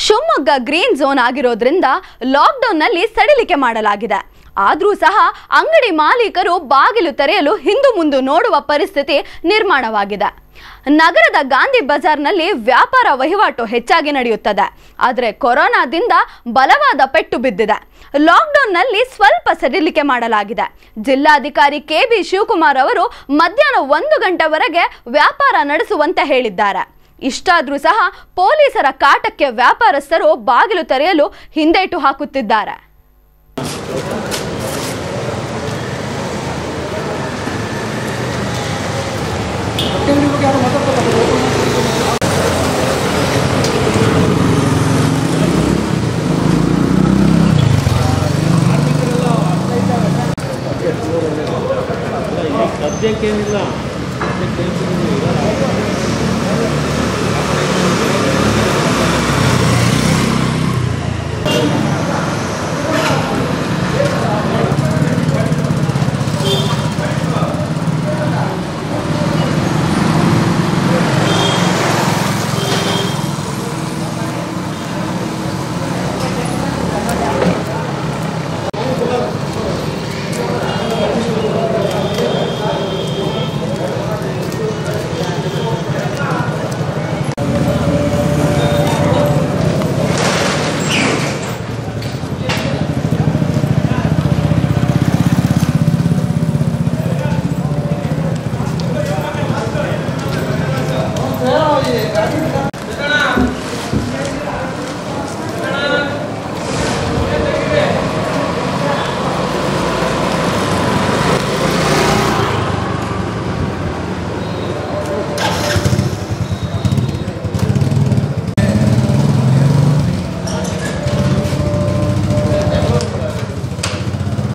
Shivamogga green zone ಆಗಿರೋದ್ರಿಂದ ಲಾಕ್ಡೌನ್ನಲ್ಲಿ ಸಡಿಲಿಕೆ ಮಾಡಲಾಗಿದೆ. ಆದರೂ ಸಹ ಅಂಗಡಿ ಮಾಲೀಕರು ಬಾಗಿಲು ತೆರೆಯಲು ಹಿಂದು ಮುಂದೆ ನೋಡುವ ಪರಿಸ್ಥಿತಿ ನಿರ್ಮಾಣವಾಗಿದೆ. ನಗರದ ಗಾಂಧಿ ಬಜಾರ್ನಲ್ಲಿ ವ್ಯಾಪಾರ ವಹಿವಾಟು ಹೆಚ್ಚಾಗಿ ನಡೆಯುತ್ತದೆ. ಆದರೆ ಕೊರೋನಾದಿಂದ ಬಲವಾದ ಪೆಟ್ಟು ಬಿದ್ದಿದೆ. ಲಾಕ್ಡೌನ್ನಲ್ಲಿ ಸ್ವಲ್ಪ ಸಡಿಲಿಕೆ ಮಾಡಲಾಗಿದೆ. ಜಿಲ್ಲಾಧಿಕಾರಿ ಕೆಬಿ ಶಿವಕುಮಾರ್ ಅವರು ಮಧ್ಯಾಹ್ನ 1 ಗಂಟೆವರೆಗೆ ವ್ಯಾಪಾರ ನಡೆಸುವಂತೆ ಹೇಳಿದ್ದಾರೆ. ಇಷ್ಟಾದರೂ ಸಹ ಪೊಲೀಸರ ಕಾಟಕ್ಕೆ ವ್ಯಾಪಾರಸ್ಥರು ಬಾಗಿಲು ತೆರೆಯಲು ಹಿಂದೇಟು ಹಾಕುತ್ತಿದ್ದಾರೆ. ಸದ್ಯಕ್ಕೇನಿಲ್ಲ.